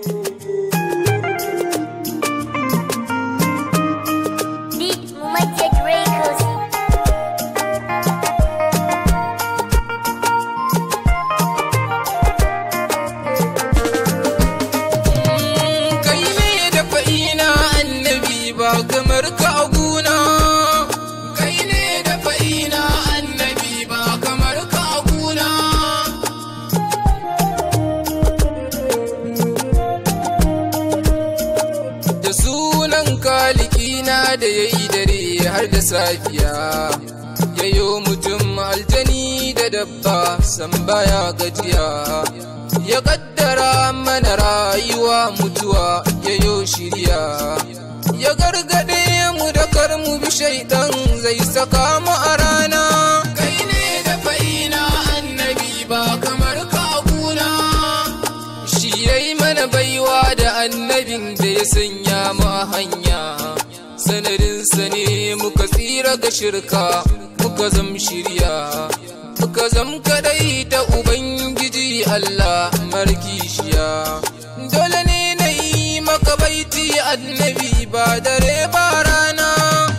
kamar ka a guna, kai ne da fa'ina annabi ba kamar ka a guna. Da sunan kalikina da yayi dare har da safiya, yayo mutum aljani da dabba san baya gajiya, ya kaddara mana rayuwa mutuwa yayo shirya, ya gargade mu da kar mu bi shaidan zai saka mu a rana. Kai ne da fa'ina annabi ba kamar ka a guna, shi yayi mana baiwa da annabin da ya sanya mu a hanya, sanadinsa ne muka tsira ga shirka muka zam shirya, muka zam kadai da ubangiji Allah markishiya. Dole ne na yi maka baiti annabi ba dare ba rana.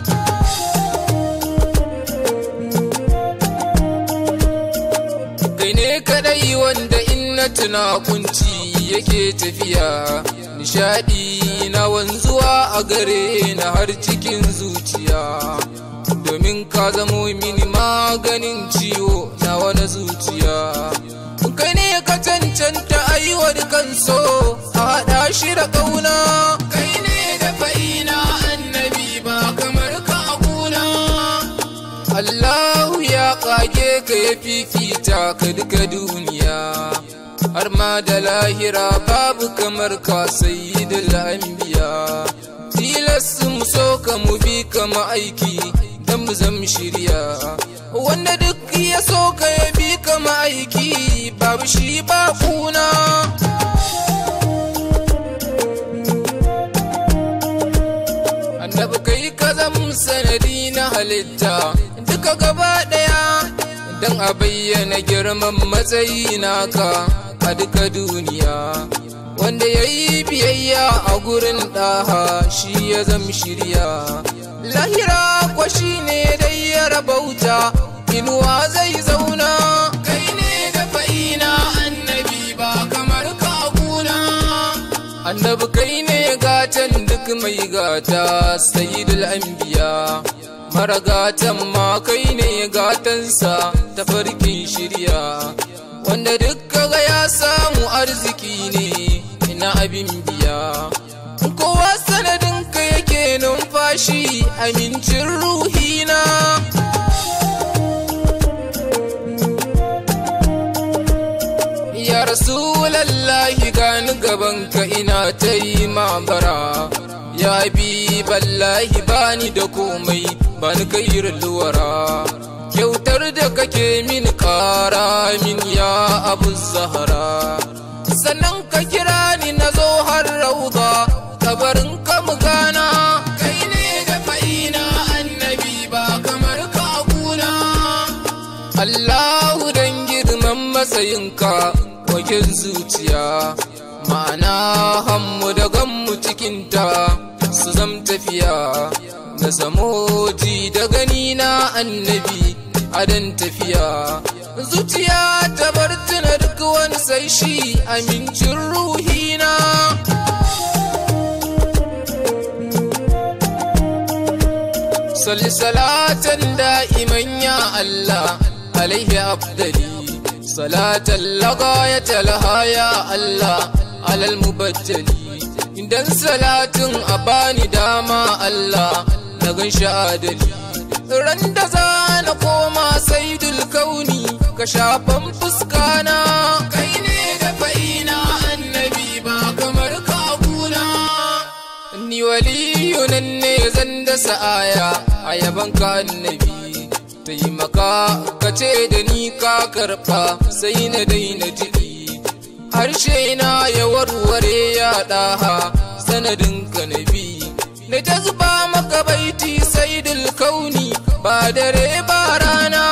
Kai ne kadai wanda in na tuna kunci yake tafiya, nishadi na wanzuwa a gare na har cikin zuciya, domin ka zamo mini maganin ciwo na wani zuciya. Kai ne ka cancanta aiwa dukan so a haɗa shi da ƙauna. Kai ne da fa'ina annabi ba kamar ka a guna, Allahu ya ƙage ka ya fifita ka duka duniya, har ma da lahira babu kamar ka sayyidul anbiya. Tilas mu so ka mu bi ka ma'aiki dan mu zam shirya, wanda duk ya so ka ya bi ka ma'aiki babu shi ba kuna. Annabi kai ka zam sanadi na halitta duka gaba daya, dan a bayyana girman matsayi naka a duka duniya, wanda yayi biyayya a gurin ɗaha shi ya zam shirya. Lahira kwa shi ne dai ya rabauta inuwa zai zauna. Kai ne da fa'ina annabi ba kamar ka a guna, annabi kai ne gatan duk mai gata sayyidul anbiya, mara gatan ma kai ne gatansa ta farkin shirya, wanda duk kaga ya samu arziki ne ina abin biya. Kowa sanadinka yake numfashi amincin ruhina. Ya Rasulallahi gani gabanka ina ta yi mabara, ya Habiballahi bani da komai bani kairin luwara, kyautar da kake min ƙara min ya Abu Zahra, sannan ka kira ni na zo har rauda kabarin ka mu gana. Kai ne da fa'ina annabi ba kamar ka a guna, Allahu dan girman matsayinka wajen zuciya, ma'ana hammu da ganmu cikinta su zam tafiya, na samoji da gani na annabi adan tafiya, zuciya ta bar tuna duk wani sai shi amincin ruhina. Salli salatan da'iman ya Allah alaihi afdali, salatan lagayata laha ya Allah alal mubaddali, idan salatin a bani dama Allah na gan adali, ran da za na koma saidul kauni ka shafan fuskana. Kai ne da fa'ina annabi ba kamar ka a guna, ni waliyu nan ne zan da sa'aya a yaban ka annabi, taimaka ka ce da ni ka karɓa sai na daina jiki, harshe na ya warware ya ɗaha sanadin ka nabi, na ta zuba maka baiti saidul kauni ba dare ba rana.